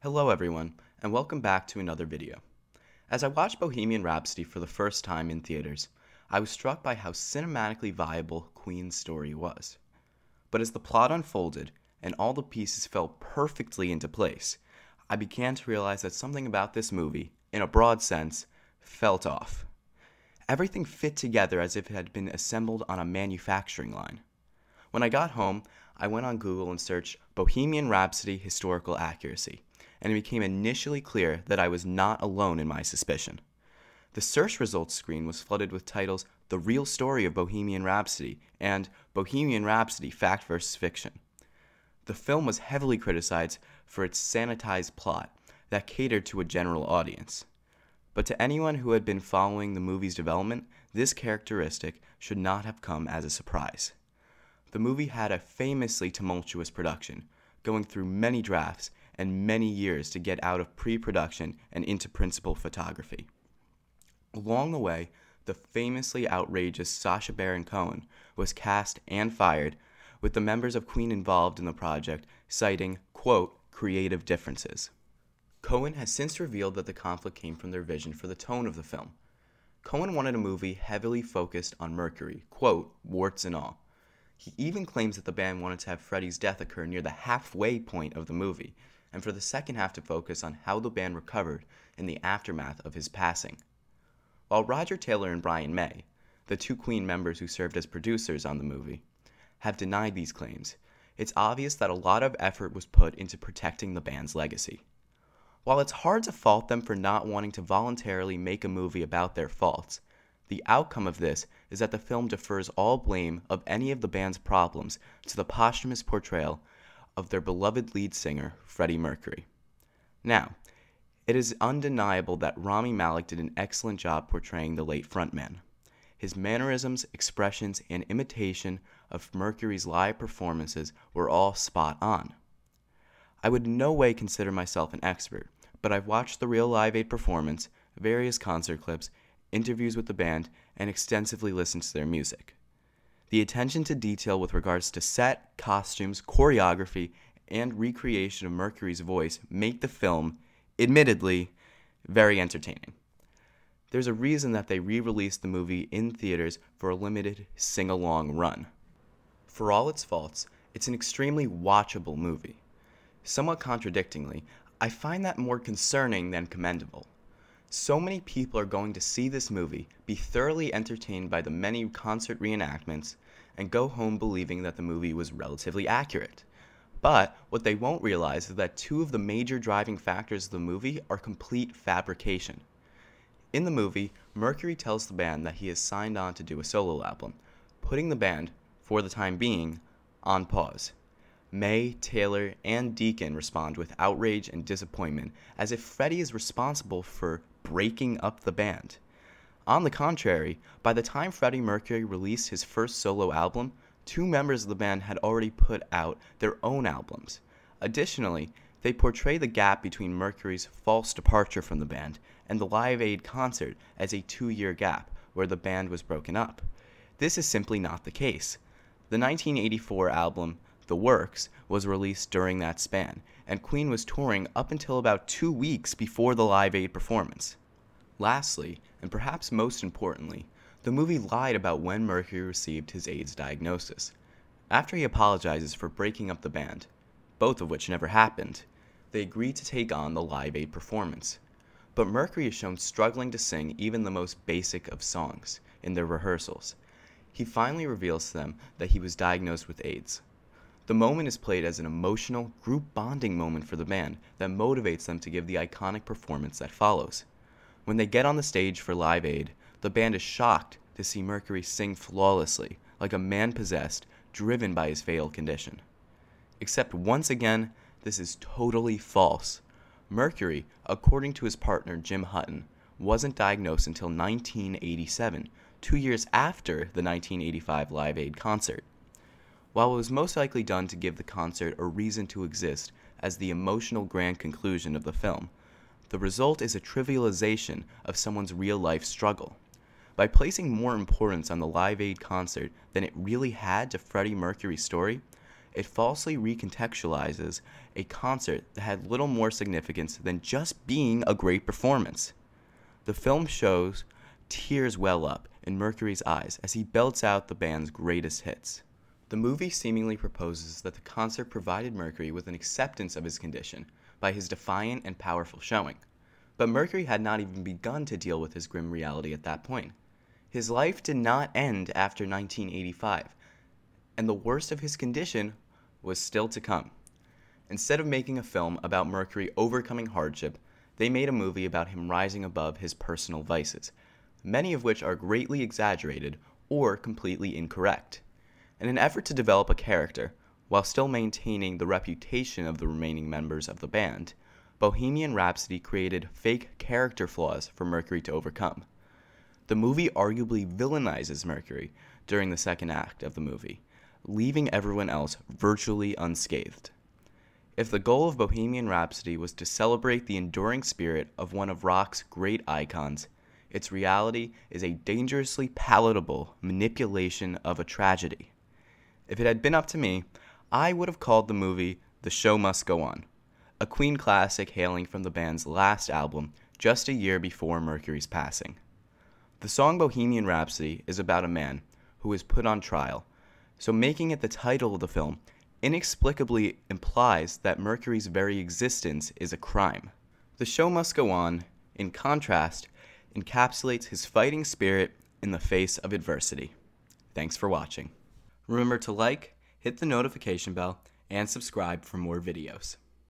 Hello everyone, and welcome back to another video. As I watched Bohemian Rhapsody for the first time in theaters, I was struck by how cinematically viable Queen's story was. But as the plot unfolded, and all the pieces fell perfectly into place, I began to realize that something about this movie, in a broad sense, felt off. Everything fit together as if it had been assembled on a manufacturing line. When I got home, I went on Google and searched Bohemian Rhapsody historical accuracy, and it became initially clear that I was not alone in my suspicion. The search results screen was flooded with titles The Real Story of Bohemian Rhapsody and Bohemian Rhapsody Fact vs. Fiction. The film was heavily criticized for its sanitized plot that catered to a general audience. But to anyone who had been following the movie's development, this characteristic should not have come as a surprise. The movie had a famously tumultuous production, going through many drafts and many years to get out of pre-production and into principal photography. Along the way, the famously outrageous Sacha Baron Cohen was cast and fired, with the members of Queen involved in the project citing, quote, creative differences. Cohen has since revealed that the conflict came from their vision for the tone of the film. Cohen wanted a movie heavily focused on Mercury, quote, warts and all. He even claims that the band wanted to have Freddie's death occur near the halfway point of the movie, and for the second half to focus on how the band recovered in the aftermath of his passing. While Roger Taylor and Brian May, the two Queen members who served as producers on the movie, have denied these claims, it's obvious that a lot of effort was put into protecting the band's legacy. While it's hard to fault them for not wanting to voluntarily make a movie about their faults, the outcome of this is that the film defers all blame of any of the band's problems to the posthumous portrayal of their beloved lead singer, Freddie Mercury. Now, it is undeniable that Rami Malek did an excellent job portraying the late frontman. His mannerisms, expressions, and imitation of Mercury's live performances were all spot on. I would in no way consider myself an expert, but I've watched the real Live Aid performance, various concert clips, interviews with the band, and extensively listened to their music. The attention to detail with regards to set, costumes, choreography, and recreation of Mercury's voice make the film, admittedly, very entertaining. There's a reason that they re-released the movie in theaters for a limited sing-along run. For all its faults, it's an extremely watchable movie. Somewhat contradictingly, I find that more concerning than commendable. So many people are going to see this movie, be thoroughly entertained by the many concert reenactments, and go home believing that the movie was relatively accurate. But what they won't realize is that two of the major driving factors of the movie are complete fabrication. In the movie, Mercury tells the band that he has signed on to do a solo album, putting the band, for the time being, on pause. May, Taylor, and Deacon respond with outrage and disappointment, as if Freddie is responsible for breaking up the band. On the contrary, by the time Freddie Mercury released his first solo album, two members of the band had already put out their own albums. Additionally, they portray the gap between Mercury's false departure from the band and the Live Aid concert as a 2-year gap where the band was broken up. This is simply not the case. The 1984 album The Works was released during that span, and Queen was touring up until about 2 weeks before the Live Aid performance. Lastly, and perhaps most importantly, the movie lied about when Mercury received his AIDS diagnosis. After he apologizes for breaking up the band, both of which never happened, they agreed to take on the Live Aid performance. But Mercury is shown struggling to sing even the most basic of songs in their rehearsals. He finally reveals to them that he was diagnosed with AIDS. The moment is played as an emotional, group bonding moment for the band that motivates them to give the iconic performance that follows. When they get on the stage for Live Aid, the band is shocked to see Mercury sing flawlessly, like a man possessed, driven by his fatal condition. Except once again, this is totally false. Mercury, according to his partner Jim Hutton, wasn't diagnosed until 1987, 2 years after the 1985 Live Aid concert. While it was most likely done to give the concert a reason to exist as the emotional grand conclusion of the film, the result is a trivialization of someone's real-life struggle. By placing more importance on the Live Aid concert than it really had to Freddie Mercury's story, it falsely recontextualizes a concert that had little more significance than just being a great performance. The film shows tears well up in Mercury's eyes as he belts out the band's greatest hits. The movie seemingly proposes that the concert provided Mercury with an acceptance of his condition by his defiant and powerful showing. But Mercury had not even begun to deal with his grim reality at that point. His life did not end after 1985, and the worst of his condition was still to come. Instead of making a film about Mercury overcoming hardship, they made a movie about him rising above his personal vices, many of which are greatly exaggerated or completely incorrect. In an effort to develop a character, while still maintaining the reputation of the remaining members of the band, Bohemian Rhapsody created fake character flaws for Mercury to overcome. The movie arguably villainizes Mercury during the second act of the movie, leaving everyone else virtually unscathed. If the goal of Bohemian Rhapsody was to celebrate the enduring spirit of one of rock's great icons, its reality is a dangerously palatable manipulation of a tragedy. If it had been up to me, I would have called the movie The Show Must Go On, a Queen classic hailing from the band's last album just a year before Mercury's passing. The song Bohemian Rhapsody is about a man who is put on trial, so making it the title of the film inexplicably implies that Mercury's very existence is a crime. The Show Must Go On, in contrast, encapsulates his fighting spirit in the face of adversity. Thanks for watching. Remember to like, hit the notification bell, and subscribe for more videos.